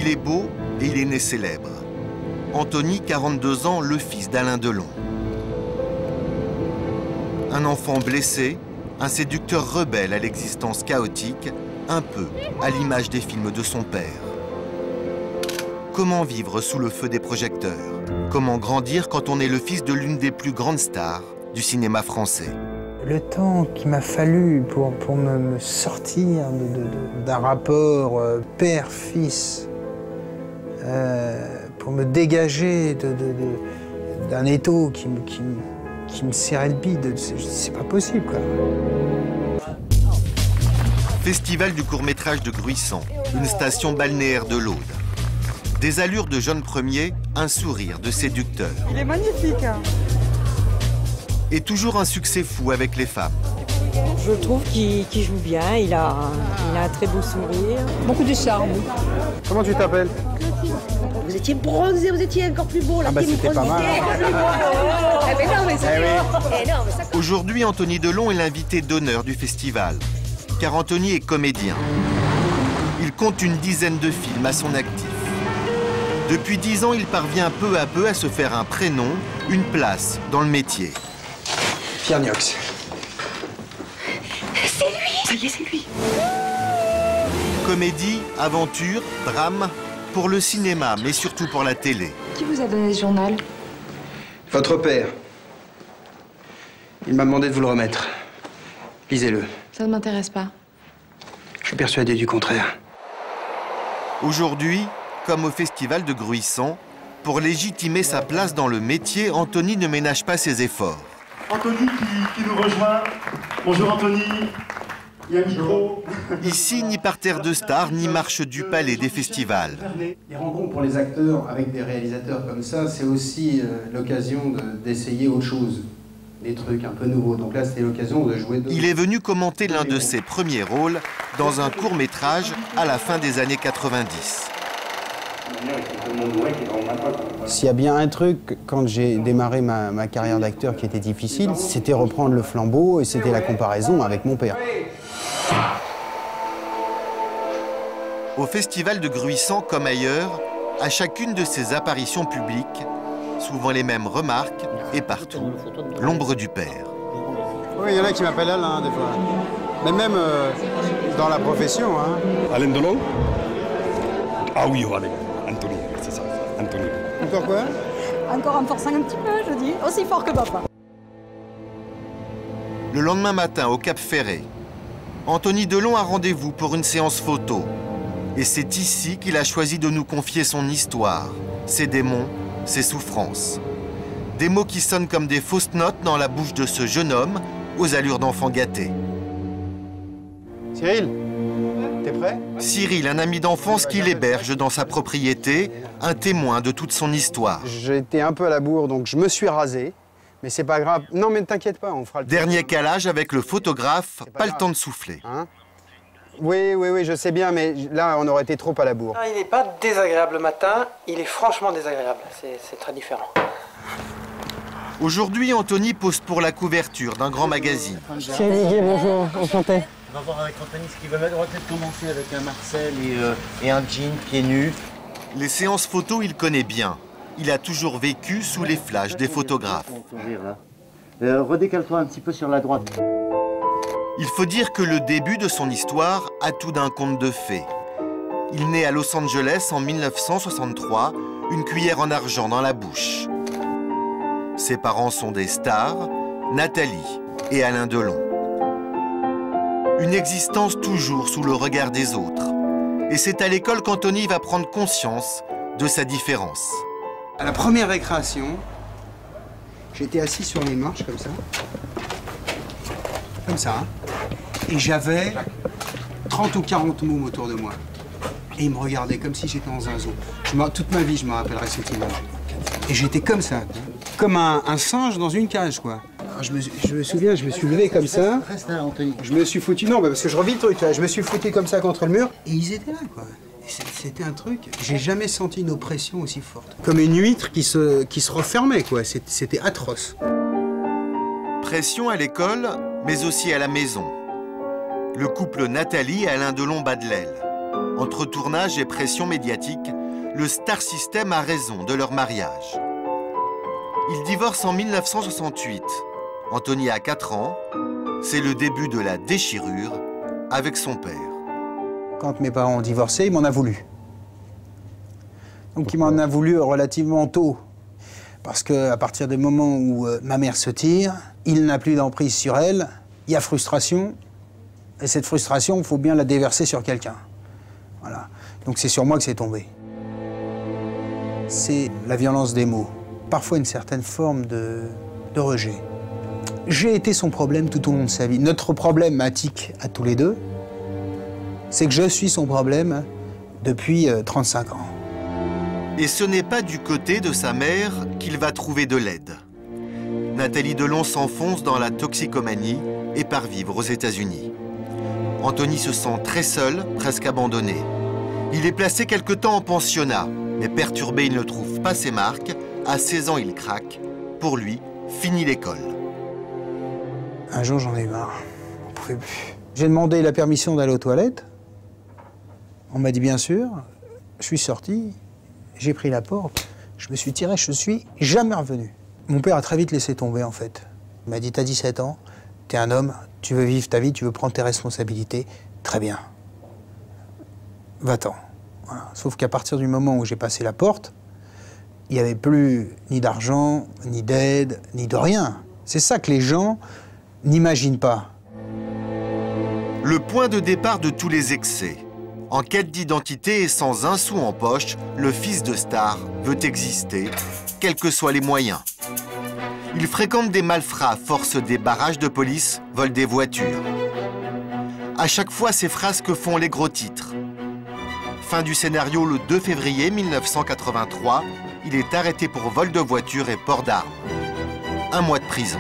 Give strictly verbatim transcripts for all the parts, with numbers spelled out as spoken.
est beau et il est né célèbre. Antony, quarante-deux ans, le fils d'Alain Delon. Un enfant blessé, un séducteur rebelle à l'existence chaotique, un peu à l'image des films de son père. Comment vivre sous le feu des projecteurs? Comment grandir quand on est le fils de l'une des plus grandes stars du cinéma français? Le temps qu'il m'a fallu pour, pour me, me sortir d'un rapport euh, père-fils, euh, pour me dégager d'un étau qui, me, qui, me, qui me serrait le bide, c'est pas possible, quoi. Festival du court-métrage de Gruissan, une station balnéaire de l'Aude. Des allures de jeune premier, un sourire de séducteur. Il est magnifique. Et toujours un succès fou avec les femmes. Je trouve qu'il qu'il joue bien, il a, il a un très beau sourire. Beaucoup de charme. Comment tu t'appelles? Vous étiez bronzé, vous étiez encore plus beau. Ah bah c'était pas mal. Aujourd'hui, Antony Delon est l'invité d'honneur du festival. Car Antony est comédien. Il compte une dizaine de films à son actif. Depuis dix ans, il parvient peu à peu à se faire un prénom, une place dans le métier. Pierre Niox. C'est lui. Ça y est, c'est lui. Comédie, aventure, drame, pour le cinéma, mais surtout pour la télé. Qui vous a donné ce journal? Votre père. Il m'a demandé de vous le remettre. Lisez-le. Ça ne m'intéresse pas. Je suis persuadé du contraire. Aujourd'hui, comme au festival de Gruissan, pour légitimer sa place dans le métier, Antony ne ménage pas ses efforts. Antony qui, qui nous rejoint. Bonjour Antony. Il y a un micro. Ici, ni parterre de stars, ni marche du palais des festivals. Les rencontres pour les acteurs avec des réalisateurs comme ça, c'est aussi euh, l'occasion d'essayer autre chose. Des trucs un peu nouveaux. Donc là, c'était l'occasion de jouer... Il est venu commenter l'un de ses premiers rôles dans un court-métrage à la fin des années quatre-vingt-dix. S'il y a bien un truc, quand j'ai démarré ma, ma carrière d'acteur qui était difficile, c'était reprendre le flambeau et c'était la comparaison avec mon père. Au festival de Gruissan, comme ailleurs, à chacune de ses apparitions publiques, souvent les mêmes remarques, et partout, l'ombre du père. Oui, il y en a qui m'appellent Alain, des fois. Mais même euh, dans la profession. Hein. Alain Delon? Ah oui, oh, Alain. Antony, c'est ça, Antony. Encore quoi? Encore en forçant un petit peu, je dis, aussi fort que papa. Le lendemain matin, au Cap Ferret, Antony Delon a rendez-vous pour une séance photo. Et c'est ici qu'il a choisi de nous confier son histoire, ses démons, ses souffrances. Des mots qui sonnent comme des fausses notes dans la bouche de ce jeune homme aux allures d'enfant gâté. Cyril, t'es prêt? Cyril, un ami d'enfance qui l'héberge dans sa propriété, un témoin de toute son histoire. J'étais un peu à la bourre, donc je me suis rasé. Mais c'est pas grave. Non, mais ne t'inquiète pas, on fera le... Dernier calage avec le photographe, pas, pas le temps de souffler. Hein? Oui, oui, oui, je sais bien, mais là, on aurait été trop à la bourre. Il n'est pas désagréable le matin, il est franchement désagréable. C'est très différent. Aujourd'hui, Antony pose pour la couverture d'un grand magazine. Thierry, bonjour, enchanté. On va voir avec Antony ce qu'il veut mettre. On va peut-être commencer avec un Marcel et, euh, et un jean pieds nus. Les séances photos, il connaît bien. Il a toujours vécu sous les flashs des photographes. Euh, redécale-toi un petit peu sur la droite. Il faut dire que le début de son histoire a tout d'un conte de fées. Il naît à Los Angeles en mille neuf cent soixante-trois, une cuillère en argent dans la bouche. Ses parents sont des stars, Nathalie et Alain Delon. Une existence toujours sous le regard des autres. Et c'est à l'école qu'Antony va prendre conscience de sa différence. À la première récréation, j'étais assis sur les marches comme ça. Comme ça. Hein. Et j'avais trente ou quarante mômes autour de moi. Et ils me regardaient comme si j'étais dans un zoo. Je toute ma vie, je me rappellerai cette image. Et j'étais comme ça, comme un, un singe dans une cage, quoi. Alors je, me, je me souviens, je me suis levé comme ça. Reste là, Antony. Je me suis foutu, non, parce que je revis le truc, là. Je me suis foutu comme ça contre le mur. Et ils étaient là, quoi. C'était un truc, j'ai jamais senti une oppression aussi forte. Comme une huître qui se, qui se refermait, quoi. C'était atroce. Pression à l'école, mais aussi à la maison. Le couple Nathalie et Alain Delon bat de l'aile. Entre tournage et pression médiatique, le Star System a raison de leur mariage. Ils divorcent en mille neuf cent soixante-huit. Antony a quatre ans. C'est le début de la déchirure avec son père. Quand mes parents ont divorcé, il m'en a voulu. Donc il m'en a voulu relativement tôt. Parce qu'à partir du moment où euh, ma mère se tire, il n'a plus d'emprise sur elle, il y a frustration. Et cette frustration, il faut bien la déverser sur quelqu'un. Voilà. Donc c'est sur moi que c'est tombé. C'est la violence des mots. Parfois une certaine forme de, de rejet. J'ai été son problème tout au long de sa vie. Notre problématique à tous les deux, c'est que je suis son problème depuis euh, trente-cinq ans. Et ce n'est pas du côté de sa mère qu'il va trouver de l'aide. Nathalie Delon s'enfonce dans la toxicomanie et part vivre aux États-Unis. Antony se sent très seul, presque abandonné. Il est placé quelque temps en pensionnat, mais perturbé, il ne trouve pas ses marques. À seize ans, il craque. Pour lui, fini l'école. Un jour, j'en ai eu marre. On pouvait plus. J'ai demandé la permission d'aller aux toilettes. On m'a dit bien sûr. Je suis sorti, j'ai pris la porte, je me suis tiré, je suis jamais revenu. Mon père a très vite laissé tomber, en fait. Il m'a dit, t'as dix-sept ans, t'es un homme, tu veux vivre ta vie, tu veux prendre tes responsabilités, très bien. Va-t'en. Voilà. Sauf qu'à partir du moment où j'ai passé la porte, il n'y avait plus ni d'argent, ni d'aide, ni de rien. C'est ça que les gens n'imaginent pas. Le point de départ de tous les excès. En quête d'identité et sans un sou en poche, le fils de star veut exister, quels que soient les moyens. Il fréquente des malfrats, force des barrages de police, vole des voitures. À chaque fois, ces frasques font les gros titres. Fin du scénario le deux février mille neuf cent quatre-vingt-trois, il est arrêté pour vol de voiture et port d'armes. Un mois de prison.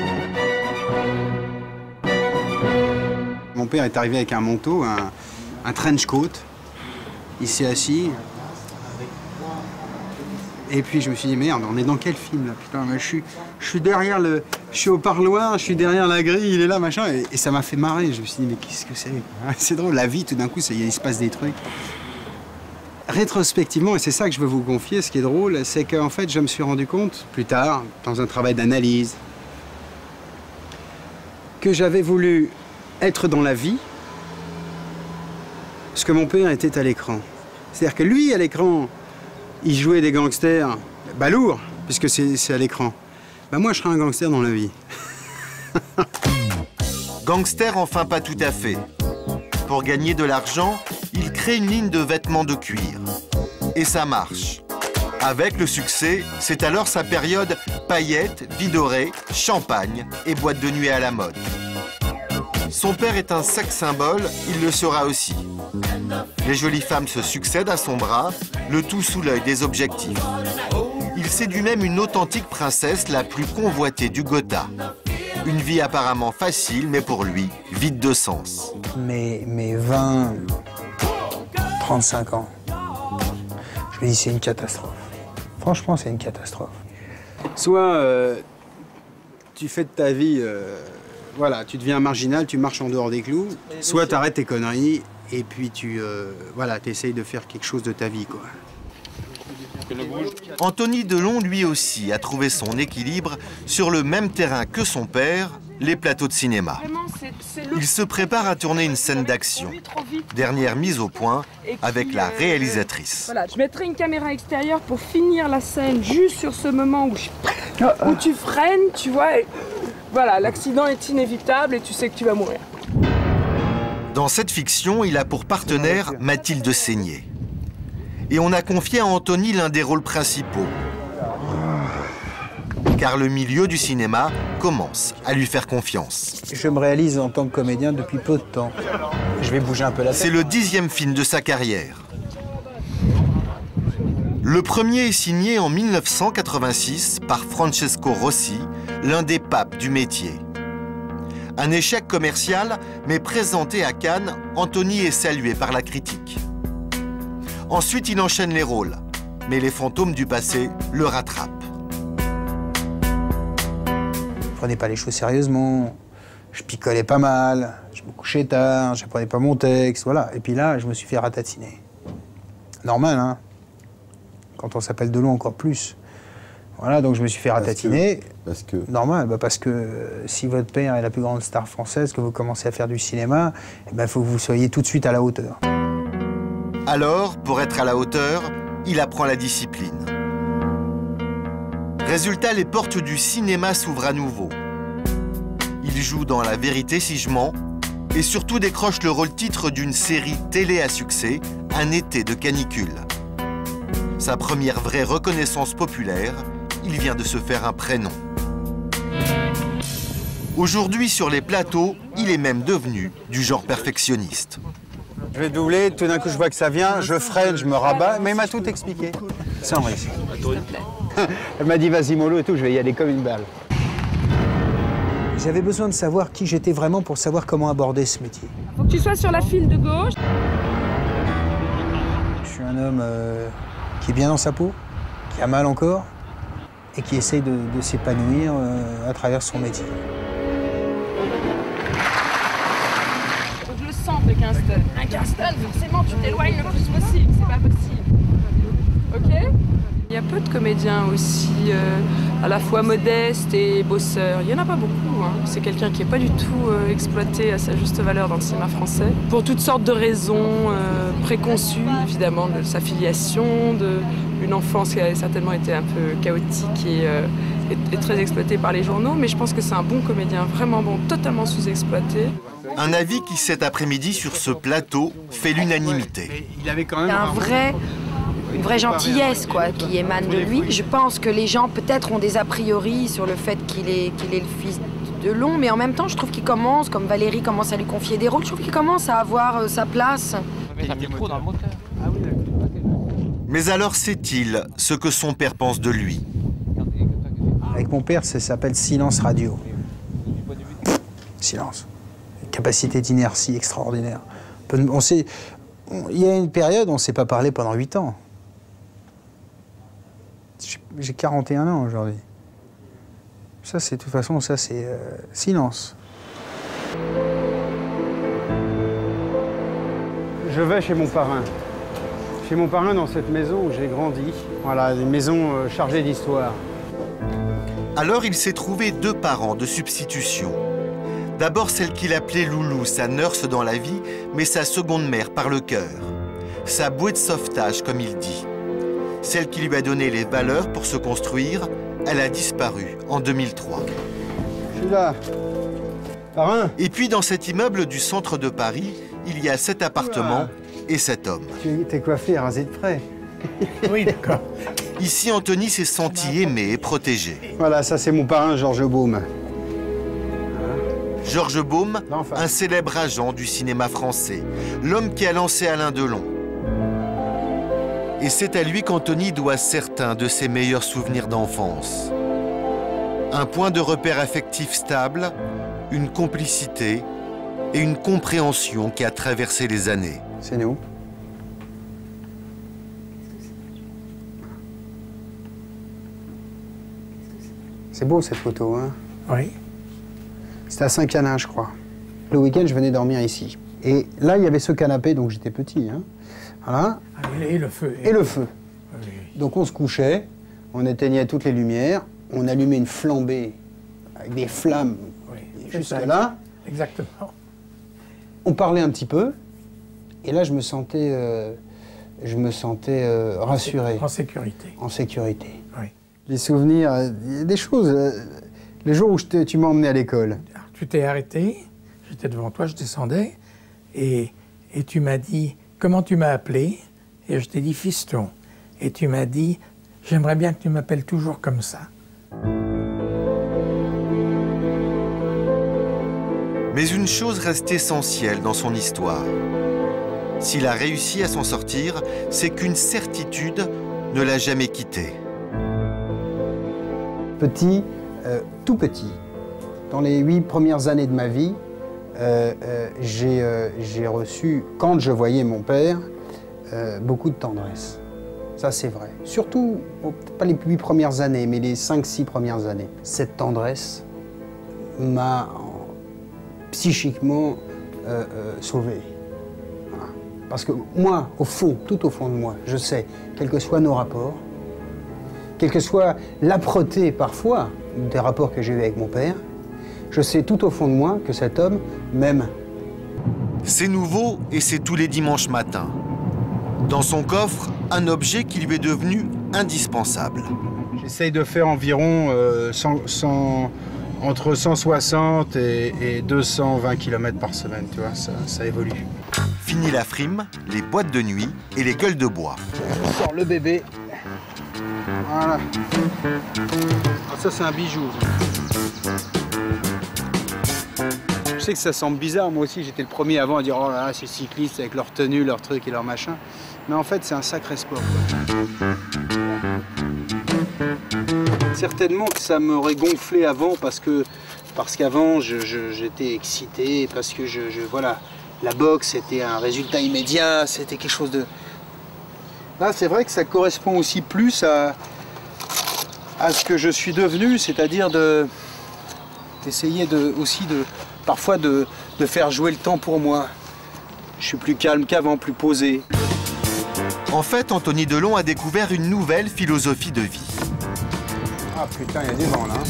Mon père est arrivé avec un manteau, un, un trench coat. Il s'est assis. Et puis je me suis dit, merde, on est dans quel film là? Putain, mais je suis, je suis derrière le. Je suis au parloir, je suis derrière la grille, il est là, machin. Et, et ça m'a fait marrer. Je me suis dit, mais qu'est-ce que c'est? C'est drôle, la vie, tout d'un coup, ça, il se passe des trucs. Rétrospectivement, et c'est ça que je veux vous confier, ce qui est drôle, c'est qu'en fait, je me suis rendu compte, plus tard, dans un travail d'analyse, que j'avais voulu être dans la vie ce que mon père était à l'écran. C'est-à-dire que lui, à l'écran, il jouait des gangsters balourds, puisque c'est à l'écran. Ben moi, je serais un gangster dans la vie. Gangster, enfin pas tout à fait. Pour gagner de l'argent, il crée une ligne de vêtements de cuir. Et ça marche. Avec le succès, c'est alors sa période paillettes, vie dorée, champagne et boîte de nuit à la mode. Son père est un sex symbole, il le sera aussi. Les jolies femmes se succèdent à son bras, le tout sous l'œil des objectifs. Il séduit même une authentique princesse, la plus convoitée du Gotha. Une vie apparemment facile, mais pour lui, vide de sens. Mes, mes vingt, trente-cinq ans, je me dis c'est une catastrophe. Franchement, c'est une catastrophe. Soit euh, tu fais de ta vie, euh, voilà, tu deviens marginal, tu marches en dehors des clous, soit tu arrêtes tes conneries et puis tu euh, voilà, t'essayes de faire quelque chose de ta vie, quoi. Antony Delon, lui aussi, a trouvé son équilibre sur le même terrain que son père, les plateaux de cinéma. Il se prépare à tourner une scène d'action. Dernière mise au point avec la réalisatrice. Voilà, je mettrai une caméra extérieure pour finir la scène juste sur ce moment où, je, où tu freines, tu vois. Et, voilà, l'accident est inévitable et tu sais que tu vas mourir. Dans cette fiction, il a pour partenaire Mathilde Seigné. Et on a confié à Antony l'un des rôles principaux. Car le milieu du cinéma commence à lui faire confiance. Je me réalise en tant que comédien depuis peu de temps. Je vais bouger un peu la tête. C'est le dixième film de sa carrière. Le premier est signé en mille neuf cent quatre-vingt-six par Francesco Rossi, l'un des papes du métier. Un échec commercial, mais présenté à Cannes, Antony est salué par la critique. Ensuite, il enchaîne les rôles, mais les fantômes du passé le rattrapent. Je prenais pas les choses sérieusement, je picolais pas mal, je me couchais tard, je prenais pas mon texte, voilà. Et puis là, je me suis fait ratatiner. Normal, hein. Quand on s'appelle Delon, encore plus. Voilà, donc je me suis fait ratatiner. Parce que, parce que... Normal, bah parce que euh, si votre père est la plus grande star française, que vous commencez à faire du cinéma, il ben, faut que vous soyez tout de suite à la hauteur. Alors, pour être à la hauteur, il apprend la discipline. Résultat, les portes du cinéma s'ouvrent à nouveau. Il joue dans La Vérité si je mens et surtout décroche le rôle-titre d'une série télé à succès, Un été de canicule. Sa première vraie reconnaissance populaire, il vient de se faire un prénom. Aujourd'hui, sur les plateaux, il est même devenu du genre perfectionniste. Je vais doubler, tout d'un coup je vois que ça vient, je freine, je me rabats, mais il m'a tout expliqué. Sans risque. Elle m'a dit vas-y mollo et tout, je vais y aller comme une balle. J'avais besoin de savoir qui j'étais vraiment pour savoir comment aborder ce métier. Faut que tu sois sur la file de gauche. Je suis un homme euh, qui est bien dans sa peau, qui a mal encore, et qui essaye de, de s'épanouir euh, à travers son métier. Faut que je le sente, le quinze tonnes. Un quinze tonnes, forcément, tu t'éloignes le plus possible, c'est pas possible. Ok ? Il y a peu de comédiens aussi, euh, à la fois modestes et bosseurs. Il n'y en a pas beaucoup. Hein. C'est quelqu'un qui n'est pas du tout euh, exploité à sa juste valeur dans le cinéma français. Pour toutes sortes de raisons euh, préconçues, évidemment, de sa filiation, d'une enfance qui a certainement été un peu chaotique et, euh, et, et très exploitée par les journaux. Mais je pense que c'est un bon comédien, vraiment bon, totalement sous-exploité. Un avis qui, cet après-midi, sur ce plateau, fait l'unanimité. Il avait quand même un vrai... une vraie gentillesse quoi, qui émane de lui. Je pense que les gens peut-être ont des a priori sur le fait qu'il est, qu'il est le fils de Delon, mais en même temps je trouve qu'il commence, comme Valérie commence à lui confier des rôles, je trouve qu'il commence à avoir euh, sa place. Mais alors sait-il ce que son père pense de lui? Avec mon père, ça s'appelle silence radio. Silence. Une capacité d'inertie extraordinaire. On sait, il y a une période, on ne s'est pas parlé pendant huit ans. J'ai quarante et un ans aujourd'hui. Ça, c'est de toute façon, ça, c'est euh, silence. Je vais chez mon parrain. Chez mon parrain dans cette maison où j'ai grandi. Voilà, une maison euh, chargée d'histoire. Alors, il s'est trouvé deux parents de substitution. D'abord, celle qu'il appelait Loulou, sa nurse dans la vie, mais sa seconde mère par le cœur. Sa bouée de sauvetage, comme il dit. Celle qui lui a donné les valeurs pour se construire, elle a disparu en deux mille trois. Je suis là. Parrain. Et puis, dans cet immeuble du centre de Paris, il y a cet appartement et cet homme. Tu t'es coiffé et rasé de près. Oui, d'accord. Ici, Anthony s'est senti aimé et protégé. Voilà, ça c'est mon parrain, Georges Baume. Georges Baume, un célèbre agent du cinéma français, l'homme qui a lancé Alain Delon. Et c'est à lui qu'Anthony doit certains de ses meilleurs souvenirs d'enfance. Un point de repère affectif stable, une complicité et une compréhension qui a traversé les années. C'est nous. C'est beau cette photo, hein? Oui. C'était à Saint-Canin, je crois. Le week-end, je venais dormir ici. Et là, il y avait ce canapé, donc j'étais petit, hein. Voilà. Et le feu. Et le feu. Donc on se couchait, on éteignait toutes les lumières, on allumait une flambée avec des flammes jusque là. Exactement. On parlait un petit peu, et là je me sentais, euh, je me sentais euh, rassuré. En sécurité. En sécurité. Oui. Les souvenirs, il y a des choses. Euh, les jours où je te, tu m'as emmené à l'école. Tu t'es arrêté, j'étais devant toi, je descendais, et, et tu m'as dit, comment tu m'as appelé? Et je t'ai dit, fiston. Et tu m'as dit, j'aimerais bien que tu m'appelles toujours comme ça. Mais une chose reste essentielle dans son histoire. S'il a réussi à s'en sortir, c'est qu'une certitude ne l'a jamais quitté. Petit, euh, tout petit, dans les huit premières années de ma vie, euh, euh, j'ai euh, j'ai reçu, quand je voyais mon père, euh, beaucoup de tendresse. Ça, c'est vrai. Surtout, bon, pas les huit premières années, mais les cinq, six premières années. Cette tendresse m'a psychiquement euh, euh, sauvé. Voilà. Parce que moi, au fond, tout au fond de moi, je sais, quels que soient nos rapports, quelle que soit l'âpreté parfois des rapports que j'ai eus avec mon père, je sais tout au fond de moi que cet homme m'aime. C'est nouveau et c'est tous les dimanches matins. Dans son coffre, un objet qui lui est devenu indispensable. J'essaye de faire environ euh, cent, cent, entre cent soixante et, et deux cent vingt kilomètres par semaine, tu vois, ça, ça évolue. Fini la frime, les boîtes de nuit et les gueules de bois. Je sors le bébé. Voilà. Alors ça, c'est un bijou. Je sais que ça semble bizarre, moi aussi j'étais le premier avant à dire oh là là, ces cyclistes avec leur tenue, leur truc et leur machin. Mais en fait c'est un sacré sport, quoi. Certainement que ça m'aurait gonflé avant parce que parce qu'avant je, je, j'étais excité, parce que je, je voilà, la boxe c'était un résultat immédiat, c'était quelque chose de... Là c'est vrai que ça correspond aussi plus à, à ce que je suis devenu, c'est-à-dire de d'essayer de, aussi de parfois de, de faire jouer le temps pour moi. Je suis plus calme qu'avant, plus posé. En fait, Anthony Delon a découvert une nouvelle philosophie de vie. Ah putain, il y a du vent là.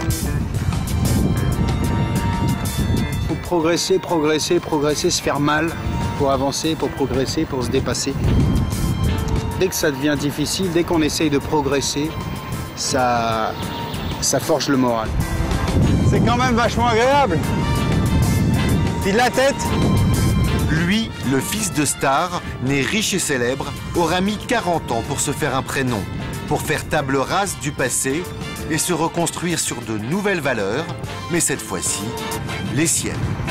Faut progresser, progresser, progresser, se faire mal pour avancer, pour progresser, pour se dépasser. Dès que ça devient difficile, dès qu'on essaye de progresser, ça, ça forge le moral. C'est quand même vachement agréable. File la tête. Lui, le fils de star, né riche et célèbre, aura mis quarante ans pour se faire un prénom, pour faire table rase du passé et se reconstruire sur de nouvelles valeurs, mais cette fois-ci, les siennes.